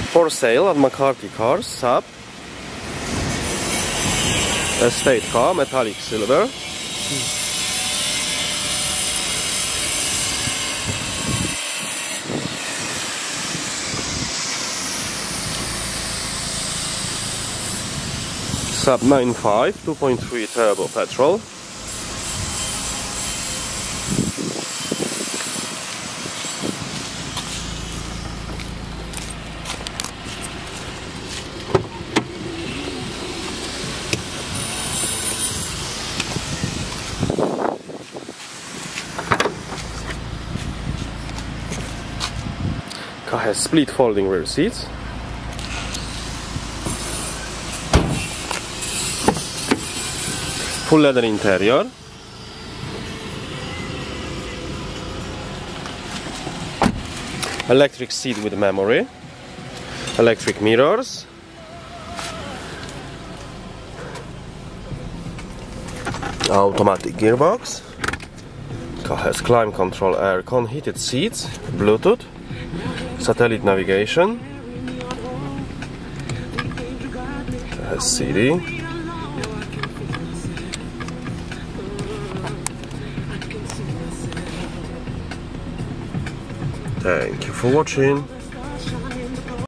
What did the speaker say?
For sale at McCarthy Cars, Saab. Estate car, metallic silver. Saab 9.5, 2.3 turbo petrol. Car has split folding rear seats. Full leather interior. Electric seat with memory. Electric mirrors. Automatic gearbox. Car has climate control, aircon, heated seats, Bluetooth, satellite navigation. Car has CD. Thank you for watching.